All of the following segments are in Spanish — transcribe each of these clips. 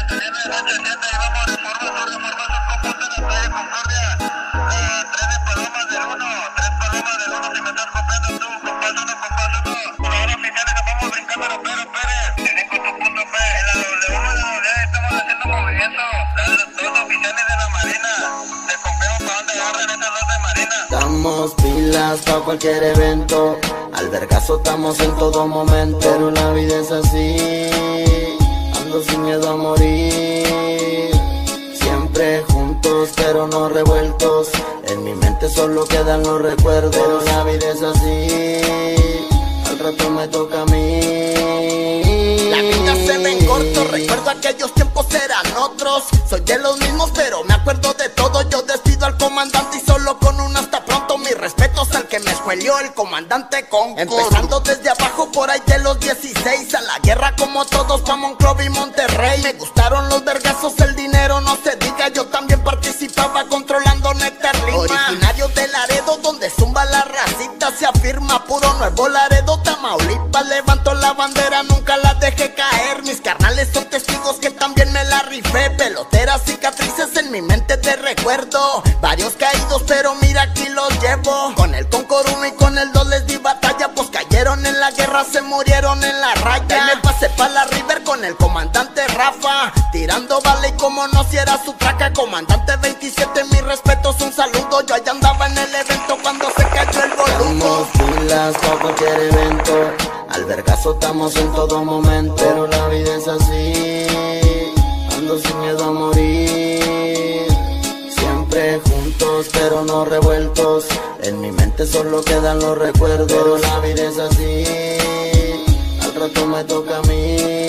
Damos pilas pa' cualquier evento, al vergazo estamos en todo momento. Pero la vida es así, ando sin miedo a morir. Siempre juntos pero no revueltos, en mi mente solo quedan los recuerdos. Pero la vida es así, al rato me toca a mí. La vida se ve en corto, recuerdo aquellos tiempos eran otros. Soy de los mismos pero me acuerdo de todo. Yo despido al comandante y solo con un hasta pronto. Mis respetos al que me escuelió, el comandante Concord. Empezando desde abajo por ahí de los 16, a la guerra como todos pa' Monclova y Monterrey. Me gustaron los vergazos, el dinero no se diga. Yo también participaba controlando Néctar Lima. Originario de Laredo donde zumba la racita, se afirma puro Nuevo Laredo, Tamaulipas. Levanto la bandera, nunca la dejé caer. Mis carnales son testigos que también me la rifé. Peloteras, cicatrices en mi mente te recuerdo. Varios caídos pero mira aquí los llevo. Con el Concord 1 y con el 2 les di batalla, pues cayeron en la guerra, se murieron en la raya. Y me pasé pa' la River con el comandante Rafa, tirando bala y como no si era su traca. Comandante 27, mis respetos, un saludo. Yo allá andaba en el evento cuando se cayó el boludo. Damos pilas pa' cualquier evento, al vergazo estamos en todo momento. Pero la vida es así, ando sin miedo a morir. Siempre juntos pero no revueltos, en mi mente solo quedan los recuerdos. Pero la vida es así, al rato me toca a mí.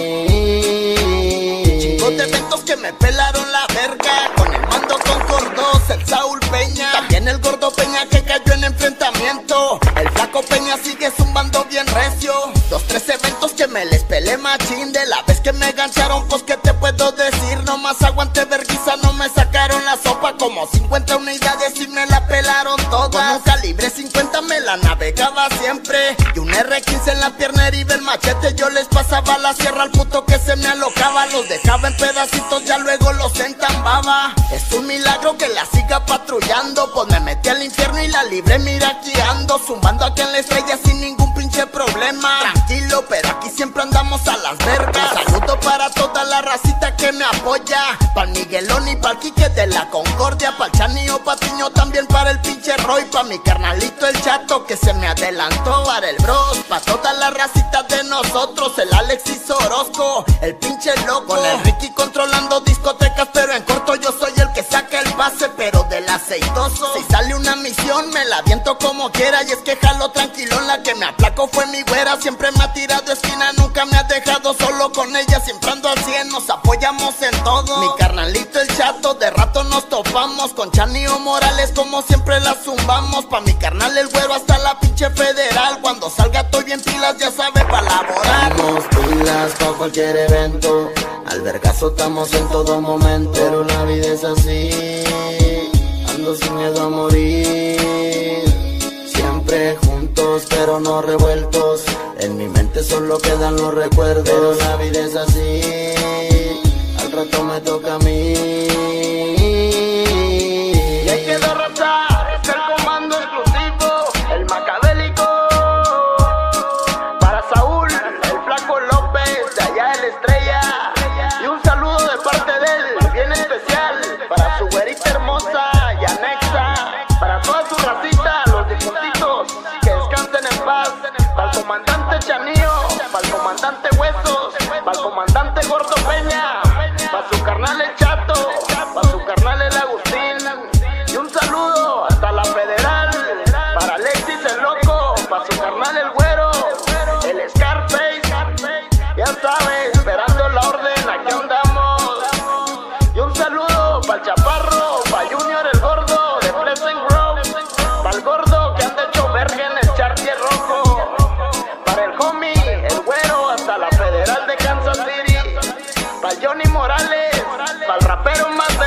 Chingos de eventos que me pelaron la verga, con el mando Concord 2, el Saúl Peña, también el Gordo Peña que cayó en enfrentamiento. El Flaco Peña sigue zumbando bien recio. 2, 3 eventos que me les pelé machín. De la vez que me gancharon, pues qué te puedo decir. Nomás aguanté verguiza, no me sacaron la sopa. Como 50 unidades y me la pelaron todas. Con un calibre 50 me la navegaba siempre, y un R15 en la pierna heriba el machete. Yo les pasaba la sierra al puto que se me alocaba. Los dejaba en pedacitos, ya luego los entambaba. Es un milagro que la siga patrullando, pues me metí al infierno y la libré, mira aquí ando. Zumbando aquí en la estrella sin ningún pinche problema. Tranquilo, pero aquí siempre andamos a las vergas. Un saludo para toda la racita que me apoya, pa'l Miguelón y pa'l Quique de la Concordia, pa'l Chani o Patiño, también para el pinche Roy, pa' mi carnalito el Chato que se me adelantó, para el Bros, pa' toda la racita de nosotros, el Alexis Orozco, el pinche loco, con el Ricky controlando discotecas, pero en corto yo soy el que saca el pase, pero del aceitoso. Si sale una misión me la aviento como quiera, y es que jalo tranquilón, la que me aplacó fue mi güera. Siempre me ha tirado esquina, nunca me ha dejado solo con ella, siempre ando al 100, nos apoyamos en todo. Mi carnalito el Chato, de rato nos topamos, con Chani o Morales como siempre la zumbamos. Pa' mi carnal el Güero hasta la pinche federal, cuando salga estoy bien pilas, ya sabe, pa' laborar. Damos pilas pa' cualquier evento, al vergazo estamos en todo momento. Pero la vida es así, ando sin miedo a morir. Siempre juntos pero no revueltos, en mi mente solo quedan los recuerdos. Pero la vida es así, al rato me toca a mí. Y ahí quedó raza, es el comando exclusivo, el macabélico. Para Saúl, el Flaco López, de allá el Estrella. Y un saludo de parte de él, bien especial, para su güerita hermosa y anexa. Para toda su racita, los difuntitos, que descansen en paz. Para el comandante Chanío, para el comandante Huesos, para el comandante Gordo Peña, para su carnal el Chato, para su carnal el Agustín. Y un saludo hasta la Federal, para Alexis el Loco, para su carnal el Güero, el Scarface. Ya sabes, esperando la orden, aquí andamos. Y un saludo para el Chaparro, para Junior el Gordo de Pleasant Grove, para el Gordo que anda hecho verga en el Chartier Rojo, para el homie, el Güero, hasta la Federal de Kansas City, para Johnny Morales, para el rapero más